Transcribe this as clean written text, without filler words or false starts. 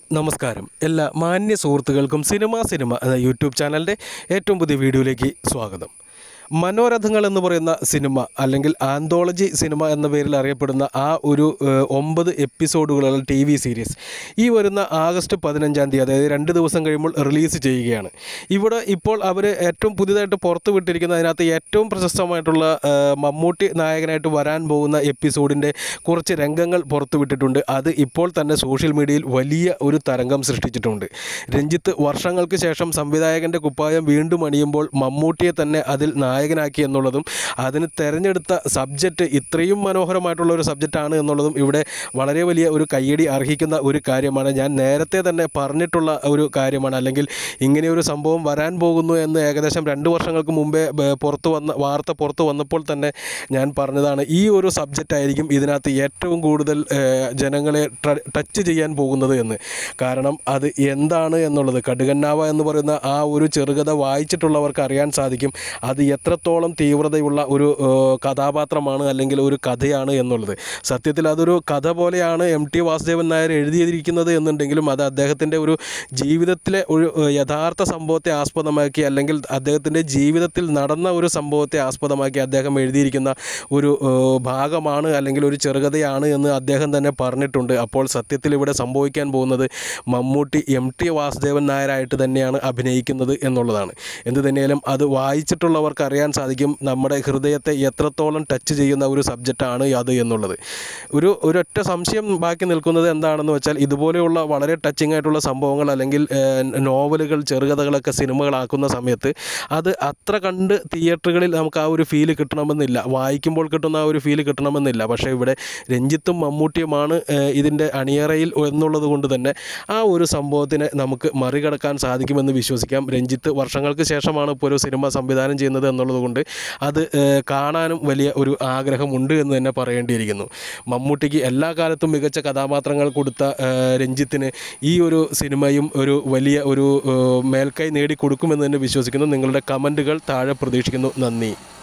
നമസ്കാരം എല്ലാ മാന്യ സുഹൃത്തുക്കൾക്കും സിനിമ എന്ന യൂട്യൂബ് ചാനലിൻ്റെ ഏറ്റവും പുതിയ വീഡിയോയിലേക്ക് സ്വാഗതം. മനോരഥങ്ങൾ എന്ന് പറയുന്ന സിനിമ അല്ലെങ്കിൽ ആന്തോളജി സിനിമ എന്ന പേരിൽ അറിയപ്പെടുന്ന ആ ഒരു 9 എപ്പിസോഡുകളുള്ള TV സീരീസ് ഈ വരുന്ന ആഗസ്റ്റ് 15-ാം തീയതി, അതായത് 2 ദിവസം കഴിയുമ്പോൾ റിലീസ് ചെയ്യുകയാണ്. ഇവിടെ ഇപ്പോൾ അവർ ഏറ്റവും പുതിയതായിട്ട് പുറത്തു വിട്ടിരിക്കുന്ന അതിനകത്ത് ഏറ്റവും പ്രശസ്തമായിട്ടുള്ള മമ്മൂട്ടി നായകനായിട്ട് വരാൻ പോകുന്ന എപ്പിസോഡിൻ്റെ കുറച്ച് രംഗങ്ങൾ പുറത്തു വിട്ടിട്ടുണ്ട്. അത് ഇപ്പോൾ തന്നെ സോഷ്യൽ മീഡിയയിൽ വലിയ ഒരു തരംഗം സൃഷ്ടിച്ചിട്ടുണ്ട്. രഞ്ജിത്ത് വർഷങ്ങൾക്ക് ശേഷം സംവിധായകൻ്റെ കുപ്പായം വീണ്ടും അണിയുമ്പോൾ മമ്മൂട്ടിയെ തന്നെ അതിൽ നായകനാക്കി എന്നുള്ളതും അതിന് തിരഞ്ഞെടുത്ത സബ്ജക്റ്റ് ഇത്രയും മനോഹരമായിട്ടുള്ള ഒരു സബ്ജക്റ്റാണ് എന്നുള്ളതും ഇവിടെ വളരെ വലിയ ഒരു കയ്യടി അർഹിക്കുന്ന ഒരു കാര്യമാണ്. ഞാൻ നേരത്തെ തന്നെ പറഞ്ഞിട്ടുള്ള ഒരു കാര്യമാണ്. അല്ലെങ്കിൽ ഇങ്ങനെയൊരു സംഭവം വരാൻ പോകുന്നു എന്ന് ഏകദേശം 2 വർഷങ്ങൾക്ക് മുമ്പേ വാർത്ത പുറത്തു വന്നപ്പോൾ തന്നെ ഞാൻ പറഞ്ഞതാണ്. ഈ ഒരു സബ്ജക്റ്റ് ആയിരിക്കും ഇതിനകത്ത് ഏറ്റവും കൂടുതൽ ജനങ്ങളെ ടച്ച് ചെയ്യാൻ പോകുന്നത് എന്ന്. കാരണം അത് എന്താണ് എന്നുള്ളത് കടുകന്നാവ എന്ന് പറയുന്ന ആ ഒരു ചെറുകഥ വായിച്ചിട്ടുള്ളവർക്ക് അറിയാൻ സാധിക്കും അത് എത്രത്തോളം തീവ്രതയുള്ള ഒരു കഥാപാത്രമാണ് അല്ലെങ്കിൽ ഒരു കഥയാണ് എന്നുള്ളത്. സത്യത്തിൽ അതൊരു കഥ പോലെയാണ് MT വാസുദേവൻ നായർ എഴുതിയിരിക്കുന്നത് എന്നുണ്ടെങ്കിലും അത് അദ്ദേഹത്തിൻ്റെ ഒരു ജീവിതത്തിലെ ഒരു യഥാർത്ഥ സംഭവത്തെ ആസ്പദമാക്കി അല്ലെങ്കിൽ അദ്ദേഹത്തിൻ്റെ ജീവിതത്തിൽ നടന്ന ഒരു സംഭവത്തെ ആസ്പദമാക്കി അദ്ദേഹം എഴുതിയിരിക്കുന്ന ഒരു ഭാഗമാണ് അല്ലെങ്കിൽ ഒരു ചെറുകഥയാണ് എന്ന് അദ്ദേഹം തന്നെ പറഞ്ഞിട്ടുണ്ട്. അപ്പോൾ സത്യത്തിൽ ഇവിടെ സംഭവിക്കാൻ പോകുന്നത് മമ്മൂട്ടി MT വാസുദേവൻ നായരായിട്ട് തന്നെയാണ് അഭിനയിക്കുന്നത് എന്നുള്ളതാണ്. എന്തു തന്നെയാലും അത് വായിച്ചിട്ടുള്ളവർക്ക് അറിയാൻ സാധിക്കും നമ്മുടെ ഹൃദയത്തെ എത്രത്തോളം ടച്ച് ചെയ്യുന്ന ഒരു സബ്ജക്റ്റാണ് അത് എന്നുള്ളത്. ഒരൊറ്റ സംശയം ബാക്കി നിൽക്കുന്നത് എന്താണെന്ന് വെച്ചാൽ ഇതുപോലെയുള്ള വളരെ ടച്ചിങ് ആയിട്ടുള്ള സംഭവങ്ങൾ അല്ലെങ്കിൽ നോവലുകൾ ചെറുകഥകളൊക്കെ സിനിമകളാക്കുന്ന സമയത്ത് അത് അത്ര കണ്ട് തിയേറ്ററുകളിൽ നമുക്ക് ആ ഒരു ഫീല് കിട്ടണമെന്നില്ല, വായിക്കുമ്പോൾ കിട്ടുന്ന ആ ഒരു ഫീല് കിട്ടണമെന്നില്ല. പക്ഷേ ഇവിടെ രഞ്ജിത്തും മമ്മൂട്ടിയുമാണ് ഇതിൻ്റെ അണിയറയിൽ എന്നുള്ളത് കൊണ്ട് തന്നെ ആ ഒരു സംഭവത്തിനെ നമുക്ക് മറികടക്കാൻ സാധിക്കുമെന്ന് വിശ്വസിക്കാം. രഞ്ജിത്ത് വർഷങ്ങൾക്ക് ശേഷമാണ് ഇപ്പോൾ ഒരു സിനിമ സംവിധാനം ചെയ്യുന്നത് എന്നുള്ളത് കൊണ്ട് അത് കാണാനും വലിയ ഒരു ആഗ്രഹമുണ്ട് എന്ന് തന്നെ പറയേണ്ടിയിരിക്കുന്നു. മമ്മൂട്ടിക്ക് എല്ലാ കാലത്തും മികച്ച കഥാപാത്രങ്ങൾ കൊടുത്ത രഞ്ജിത്തിന് ഈ ഒരു സിനിമയും ഒരു വലിയ ഒരു മേൽക്കൈ നേടിക്കൊടുക്കുമെന്ന് തന്നെ വിശ്വസിക്കുന്നു. നിങ്ങളുടെ കമൻറ്റുകൾ താഴെ പ്രതീക്ഷിക്കുന്നു. നന്ദി.